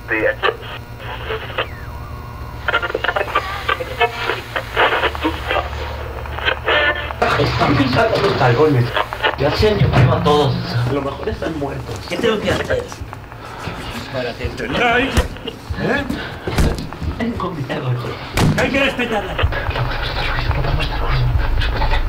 Están pisando los talones. Ya se han llevado a todos. A lo mejor están muertos. ¿Qué tengo que hacer? Para que entendáis. Ven conmigo, hijo. Hay que respetarla. No podemos estar lejos.